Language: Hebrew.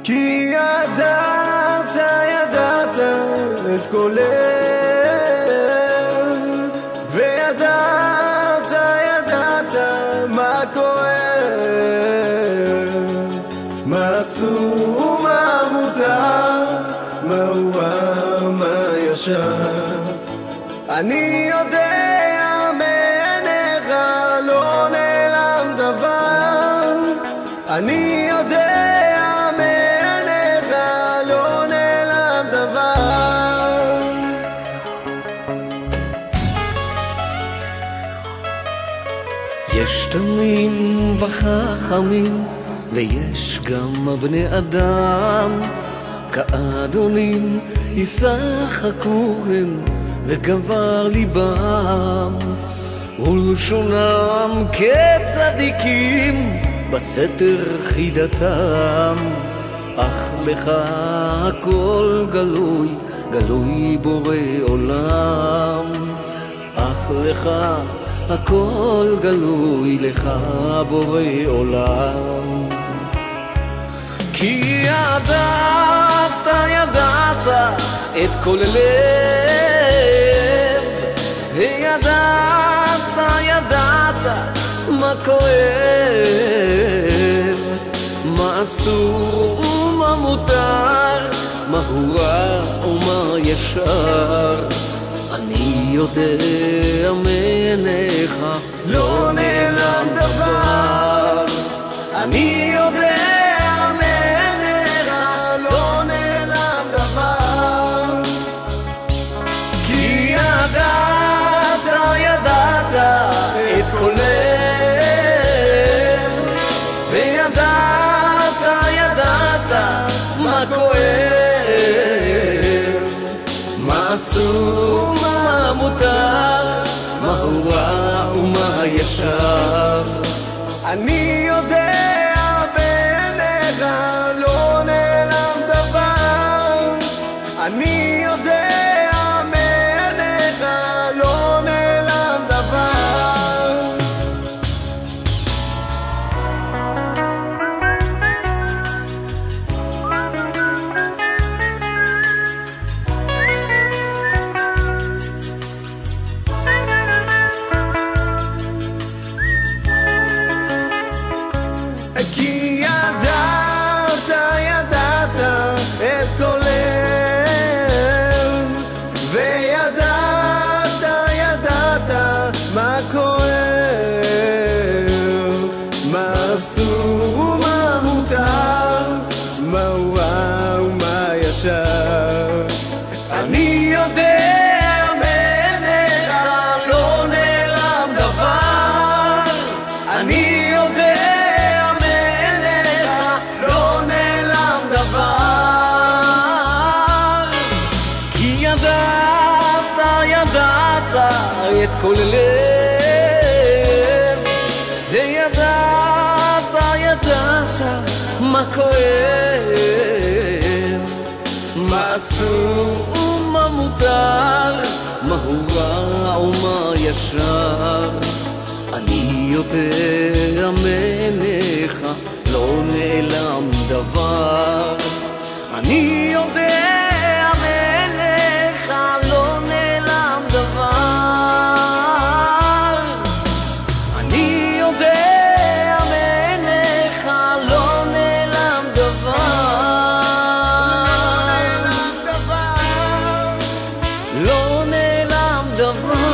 כי ידעת, ידעת את כל לב, וידעת, ידעת מה כואב, מה אסור ומה מותר, מה רע מה ישר. אני יודע מעיניך לא נעלם דבר, אני יודע מעיניך לא נעלם דבר. יש תמים וחכמים ויש גם בני אדם, כאדונים ישחקו הם וגבר ליבם, ולשונם כצדיקים בסתר חידתם. אך לך הכל גלוי, גלוי בורא עולם. אך לך הכל גלוי, לך בורא עולם. כי ידעת, ידעת את כל לב, וידעת, ידעת מה כואב, מה אסור ומה מותר, מה הוא רע ומה ישר. אני יודע מעיניך לא נעלם דבר, אני יודע מעיניך לא נעלם דבר. כי ידעת, ידעת את כל לב, וידעת, ידעת מה כואב, מה אסור ומה מותר, מה הוא רע ומה ישר. אני יודע בעיניך לא נעלם דבר, אני יודע מעיניך לא נעלם דבר. כי ידעת, ידעת את כל לב, וידעת, ידעת מה כואב, מה אסור ומה מותר, מה הוא רע ומה ישר. אני יודע מעיניך לא נעלם דבר, אני יודע לא נעלם דבר. כי ידעת, ידעת את כל לב, וידעת, ידעת מה כואב, מה אסור ומה מותר, מה הוא רע ומה ישר. אני יודע מעיניך לא נעלם דבר, אני יודע מעיניך לא נעלם דבר, אני יודע מעיניך לא נעלם דבר, לא נעלם דבר.